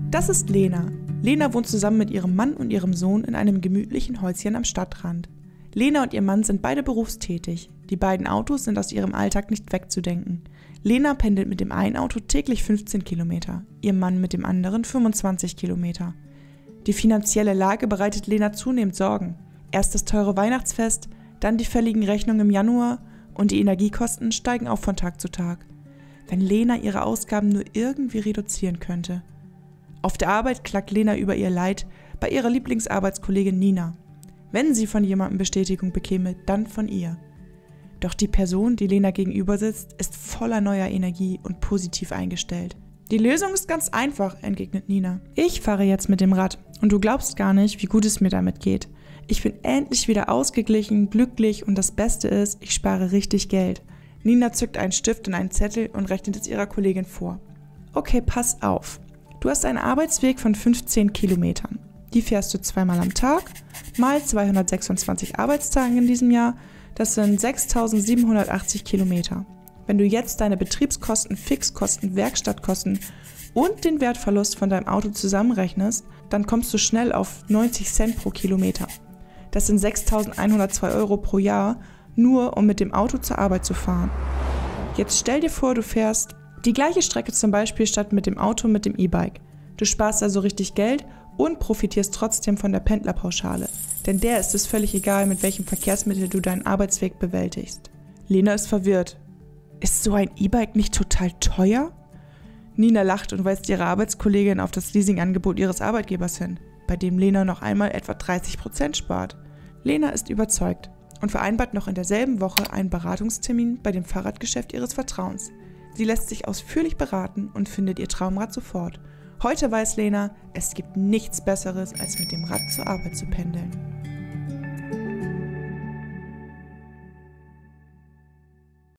Das ist Lena. Lena wohnt zusammen mit ihrem Mann und ihrem Sohn in einem gemütlichen Häuschen am Stadtrand. Lena und ihr Mann sind beide berufstätig. Die beiden Autos sind aus ihrem Alltag nicht wegzudenken. Lena pendelt mit dem einen Auto täglich 15 Kilometer, ihr Mann mit dem anderen 25 Kilometer. Die finanzielle Lage bereitet Lena zunehmend Sorgen. Erst das teure Weihnachtsfest, dann die fälligen Rechnungen im Januar und die Energiekosten steigen auch von Tag zu Tag. Wenn Lena ihre Ausgaben nur irgendwie reduzieren könnte. Auf der Arbeit klagt Lena über ihr Leid bei ihrer Lieblingsarbeitskollegin Nina. Wenn sie von jemandem Bestätigung bekäme, dann von ihr. Doch die Person, die Lena gegenüber sitzt, ist voller neuer Energie und positiv eingestellt. Die Lösung ist ganz einfach, entgegnet Nina. Ich fahre jetzt mit dem Rad und du glaubst gar nicht, wie gut es mir damit geht. Ich bin endlich wieder ausgeglichen, glücklich und das Beste ist, ich spare richtig Geld. Nina zückt einen Stift und einen Zettel und rechnet es ihrer Kollegin vor. Okay, pass auf. Du hast einen Arbeitsweg von 15 Kilometern. Die fährst du zweimal am Tag, mal 226 Arbeitstagen in diesem Jahr. Das sind 6.780 Kilometer. Wenn du jetzt deine Betriebskosten, Fixkosten, Werkstattkosten und den Wertverlust von deinem Auto zusammenrechnest, dann kommst du schnell auf 90 Cent pro Kilometer. Das sind 6.102 Euro pro Jahr, nur um mit dem Auto zur Arbeit zu fahren. Jetzt stell dir vor, du fährst die gleiche Strecke zum Beispiel statt mit dem Auto mit dem E-Bike. Du sparst also richtig Geld und profitierst trotzdem von der Pendlerpauschale. Denn der ist es völlig egal, mit welchem Verkehrsmittel du deinen Arbeitsweg bewältigst. Lena ist verwirrt. Ist so ein E-Bike nicht total teuer? Nina lacht und weist ihre Arbeitskollegin auf das Leasingangebot ihres Arbeitgebers hin, bei dem Lena noch einmal etwa 30% spart. Lena ist überzeugt und vereinbart noch in derselben Woche einen Beratungstermin bei dem Fahrradgeschäft ihres Vertrauens. Sie lässt sich ausführlich beraten und findet ihr Traumrad sofort. Heute weiß Lena, es gibt nichts Besseres, als mit dem Rad zur Arbeit zu pendeln.